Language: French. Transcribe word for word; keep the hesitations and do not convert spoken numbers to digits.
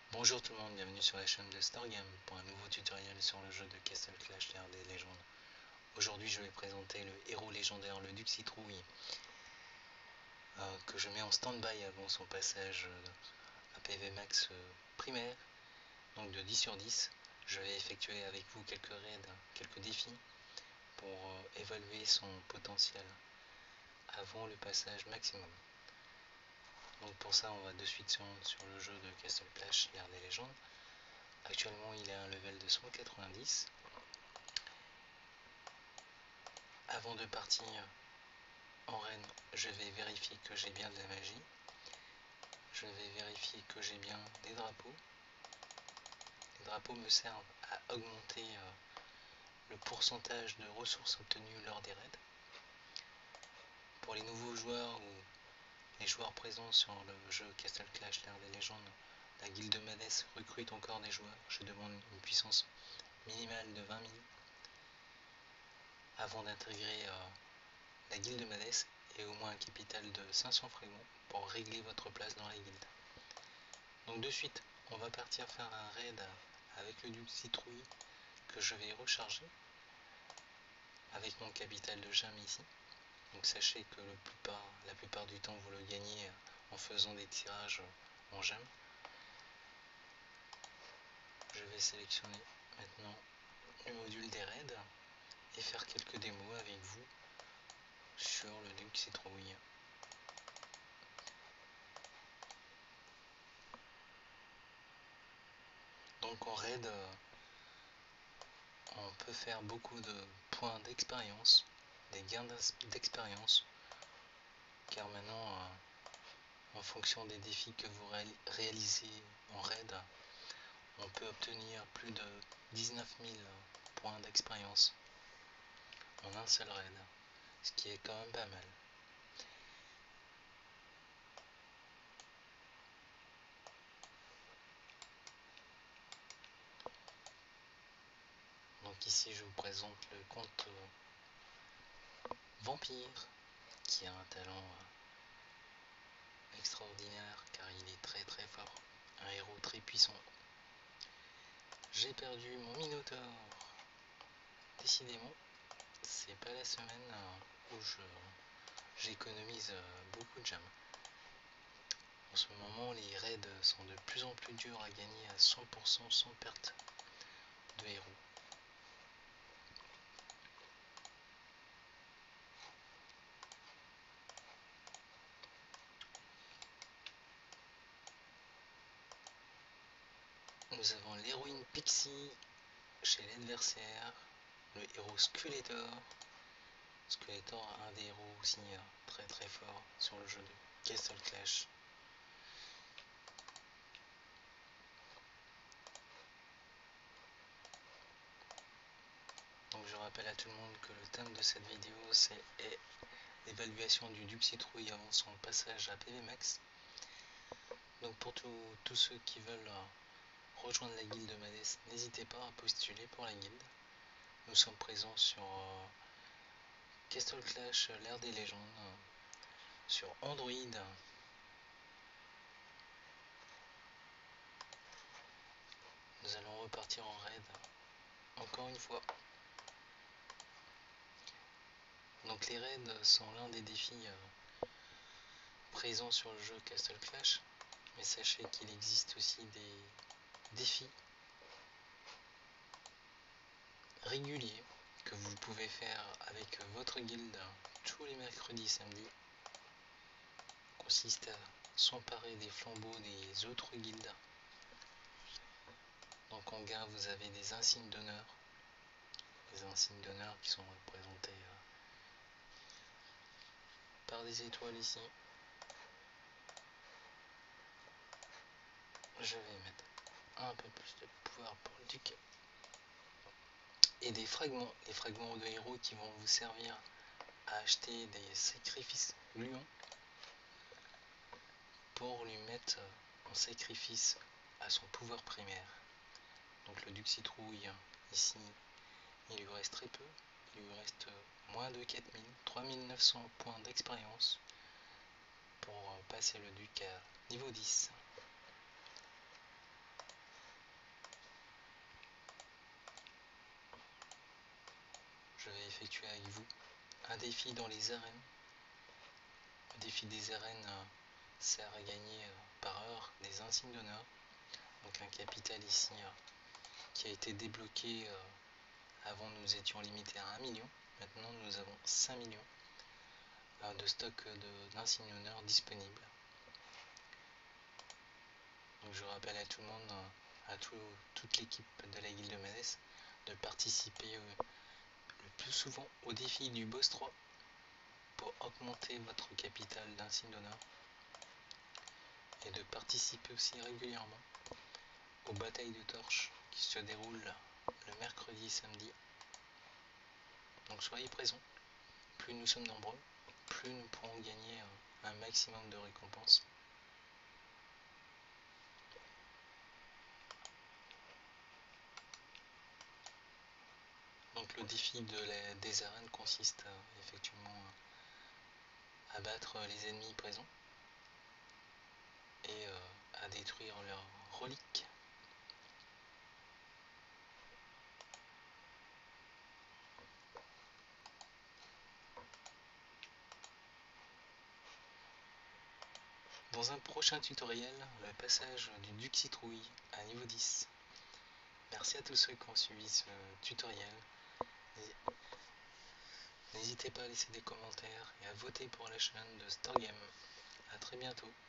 Bonjour tout le monde, bienvenue sur la chaîne de Stargame pour un nouveau tutoriel sur le jeu de Castle Clash, l'ère des légendes. Aujourd'hui je vais présenter le héros légendaire, le Duc Citrouille, euh, que je mets en stand-by avant son passage euh, à P V Max euh, primaire, donc de dix sur dix. Je vais effectuer avec vous quelques raids, quelques défis pour euh, évaluer son potentiel avant le passage maximum. Donc pour ça on va de suite sur, sur le jeu de Castle Clash, l'ère des légendes. Actuellement il est à un level de cent quatre-vingt-dix. Avant de partir en reine, je vais vérifier que j'ai bien de la magie. Je vais vérifier que j'ai bien des drapeaux. Les drapeaux me servent à augmenter euh, le pourcentage de ressources obtenues lors des raids. Pour les nouveaux joueurs ou les joueurs présents sur le jeu Castle Clash, l'ère des légendes, la guilde Madès recrute encore des joueurs. Je demande une puissance minimale de vingt mille avant d'intégrer euh, la guilde Madès et au moins un capital de cinq cents fragments pour régler votre place dans la guilde. Donc de suite, on va partir faire un raid avec le Duc Citrouille que je vais recharger avec mon capital de gemme ici. Donc sachez que le plupart, la plupart du temps vous le gagnez en faisant des tirages en gemme. Je vais sélectionner maintenant le module des raids et faire quelques démos avec vous sur le Duc Citrouille. Donc en raid, on peut faire beaucoup de points d'expérience, des gains d'expérience, car maintenant, en fonction des défis que vous réalisez en raid, on peut obtenir plus de dix-neuf mille points d'expérience en un seul raid, ce qui est quand même pas mal. Donc ici je vous présente le comte Vampire, qui a un talent extraordinaire car il est très très fort, un héros très puissant. J'ai perdu mon Minotaure. Décidément, c'est pas la semaine où je j'économise beaucoup de gemmes. En ce moment, les raids sont de plus en plus durs à gagner à cent pour cent sans perte de héros. Nous avons l'héroïne Pixie chez l'adversaire, le héros Skeletor. Skeletor, un des héros aussi très très fort sur le jeu de Castle Clash. Donc je rappelle à tout le monde que le thème de cette vidéo c'est l'évaluation du Duc Citrouille avant son passage à P V Max. Donc pour tous ceux qui veulent rejoindre la guilde Madès, n'hésitez pas à postuler pour la guilde. Nous sommes présents sur euh, Castle Clash, l'ère des légendes, euh, sur Android. Nous allons repartir en raid, encore une fois. Donc les raids sont l'un des défis euh, présents sur le jeu Castle Clash, mais sachez qu'il existe aussi des défis réguliers que vous pouvez faire avec votre guilde tous les mercredis samedis. Consiste à s'emparer des flambeaux des autres guildes. Donc en gain vous avez des insignes d'honneur, des insignes d'honneur qui sont représentés euh, par des étoiles ici. Je vais mettre un peu plus de pouvoir pour le duc. Et des fragments, les fragments de héros qui vont vous servir à acheter des sacrifices gluants pour lui mettre en sacrifice à son pouvoir primaire. Donc le Duc Citrouille, ici, il lui reste très peu. Il lui reste moins de quatre mille, trois mille neuf cents points d'expérience pour passer le Duc à niveau dix. effectuer avec vous un défi dans les arènes. Le défi des arènes euh, sert à gagner euh, par heure des insignes d'honneur. Donc un capital ici euh, qui a été débloqué. Euh, avant nous étions limités à un million. Maintenant nous avons cinq millions euh, de stock d'insignes d'honneur disponibles. Donc je rappelle à tout le monde, euh, à tout, toute l'équipe de la guilde de Manès, de participer euh, le plus souvent au défi du boss trois pour augmenter votre capital d'insigne d'honneur et de participer aussi régulièrement aux batailles de torches qui se déroulent le mercredi et samedi. Donc soyez présents, plus nous sommes nombreux, plus nous pourrons gagner un maximum de récompenses. Donc le défi de la, des arènes consiste à, effectivement à battre les ennemis présents et euh, à détruire leurs reliques. Dans un prochain tutoriel, le passage du Duc Citrouille à niveau dix. Merci à tous ceux qui ont suivi ce tutoriel. N'hésitez pas à laisser des commentaires et à voter pour la chaîne de Storgame. A très bientôt.